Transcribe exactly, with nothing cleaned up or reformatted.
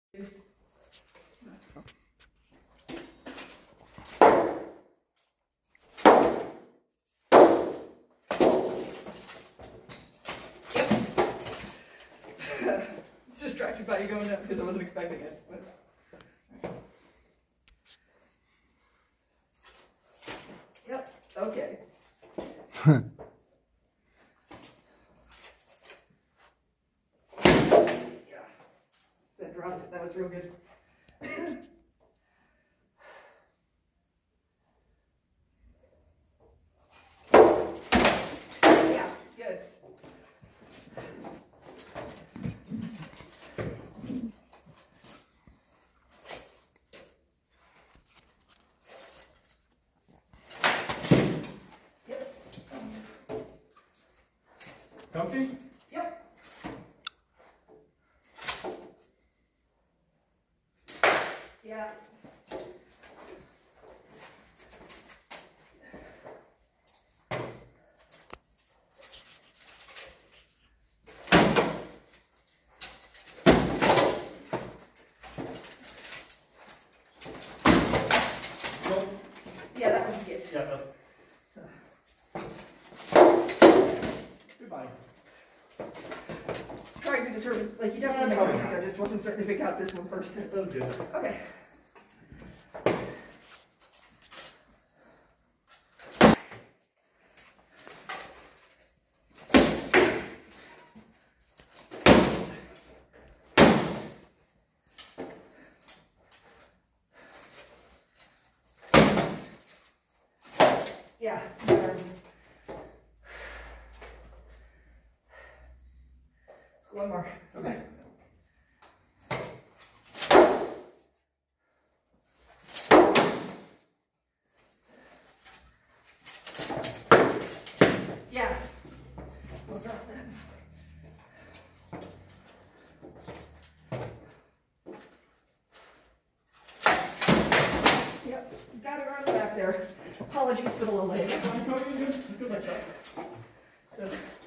It's distracted by you going up because I wasn't expecting it. But... Yep, okay. Yeah. That dropped it. That was real good. Yeah, good. Comfy? Yep. Yeah. Nope. Yeah, that was good. Yeah. Uh, So. goodbye. Trying to determine, like, you definitely know everything. I just wasn't certain if it got this one first. That was good. Okay. Yeah. Um, let's go one more. Okay. Yeah. We'll drop that. Yep. Got it around the back there. Apologies for the little leg. Good, good, good, good, my child. So.